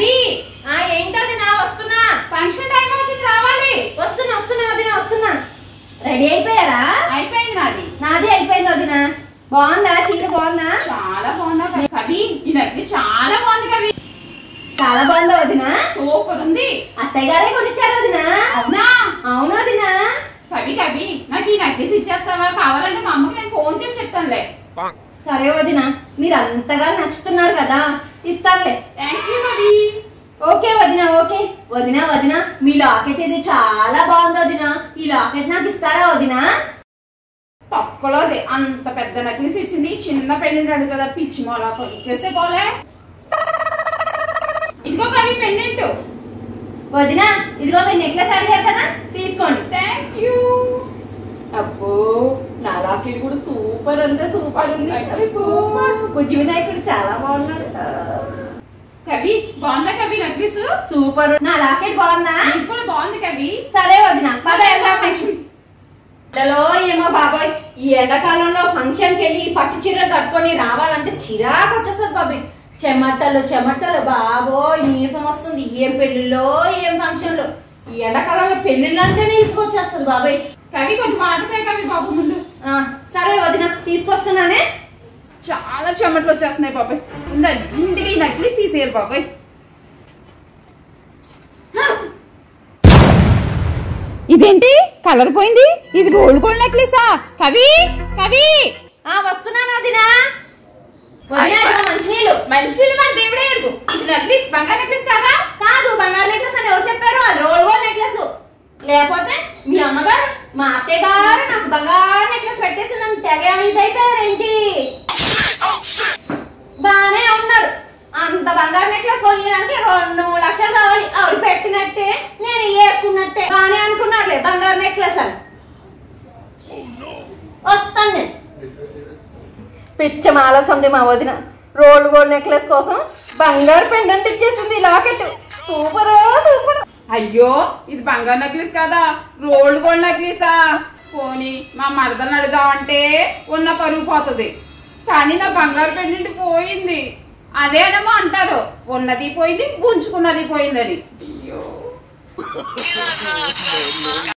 కవి ఏంటది నా వస్తున్నా ఫంక్షన్ టైం అవుతుంది రావాలి వస్తున్నా వస్తున్నా వదిన వస్తున్నా రెడీ అయిపోయారా అయిపోయింది నాది అయిపోయింది వదిన బాగుందా చీర బాగుందా చాలా బాగుందా కవి ఈ నగలి చాలా బాగుంది కవి చాలా బాగుందా వదిన సూపర్ ఉంది అత్తయ్య గారే కొనిచ్చారు వదిన అవునా అవును వదిన కవి కవి నాకు ఈ నగలీస్ ఇచ్చేస్తావా కావాలంటే మా అమ్మకి నేను ఫోన్ చేసి చెప్తానులే సరే వదిన మీరు అంతగా నచ్చుతున్నారు కదా ఇస్తానులే థ్యాంక్ యూ కవి ఓకే వదిన ఓకే వదిన వదిన మీ లాకెట్ ఇది చాలా బాగుంది వదిన ఈ లాకెట్ నాకు ఇస్తారా వదిన తక్కువలోది అంత పెద్ద నక్లీస్ ఇచ్చింది చిన్న పెండెంట్ కదా పిచ్చి మొలకు ఇచ్చేస్తే పోలే ఇదిగో కవి పెండెంట్ వదిన ఇదిగో మీరు నెక్లెస్ అడిగారు కదా తీసుకోండి థ్యాంక్ యూ అబ్బో నా లాకెట్ కూడా సూపర్ అంటే సూపర్ ఉంది సూపర్ బుజ్జి వినాయకుడు చాలా బాగున్నాడు కవి బాగుందా కవి నక్లీస్ సూపర్ నా లాకెట్ బాగుందా ఇది కూడా బాగుంది కవి సరే వదిన పద వెళ్దాం నెక్స్ట్ ఏమో బాబాయ్ ఈ ఎండాకాలంలో ఫంక్షన్ కి వెళ్ళి పట్టు చీర కట్టుకొని రావాలంటే చిరాకు వచ్చేస్తుంది బాబాయ్ చెమటలు చెమటలు బాబోయ్ నీరసం వస్తుంది ఏం పెళ్లిలో ఏం ఫంక్షన్లు ఈ ఎండాకాలంలో పెళ్లిళ్ళు అంటేనే తీసుకొచ్చేస్తుంది బాబాయ్ కవి కొంచెం మాట్లాడతాయి కవి బాబు ముందు సరే వదిన తీసుకొస్తున్నానే చాలా చెమటలు వచ్చేస్తున్నాయి బాబాయ్ ముందు అర్జెంటుగా ఈ నక్లీస్ తీసేయాలి బాబాయ్ ఇదేంటి కలర్ పోయింది ఇది రోల్ గోల్డ్ నెక్లెసా కవి కవి వస్తున్నాను వదినా మంచినీళ్ళు మంచినీళ్ళు మన దేవుడే ఎరుగు ఇది నెక్లెస్ బంగారు నెక్లెస్ కాదా కాదు బంగారు నెక్లెస్ అని ఎవరు చెప్పారు అది రోల్ గోల్డ్ నెక్లెస్ లేకపోతే మీ అమ్మగారు మా అత్తయ్య గారు నాకు బంగారు నెక్లెస్ పెట్టేసి నన్ను తెగ ఇదైపోయారేంటి బానే ఉన్నారు అంత బంగారు నెక్లెస్ కొనియడానికి 2 లక్షలు కావాలి ఆవిడ పెట్టినట్టే నేను వేసుకున్నట్టే బానే అనుకున్నారులే బంగారు నెక్లెస్ అని వస్తాను నేను పిచ్చ మాలకంది మా వదిన రోల్ గోల్డ్ నెక్లెస్ కోసం బంగారు పెండెంట్ ఇచ్చేసింది లాకెట్ సూపర్ సూపర్ అయ్యో ఇది బంగారు నెక్లెస్ కాదా రోల్ గోల్డ్ నెక్లెసా పోనీ మా మరదలను అడుగుదామంటే ఉన్న పరుగు పోతుంది కానీ నా బంగారు పెండెంట్ పోయింది అదేనేమో అంటారు ఉన్నది పోయింది గుంజుకున్నది పోయిందని అయ్యో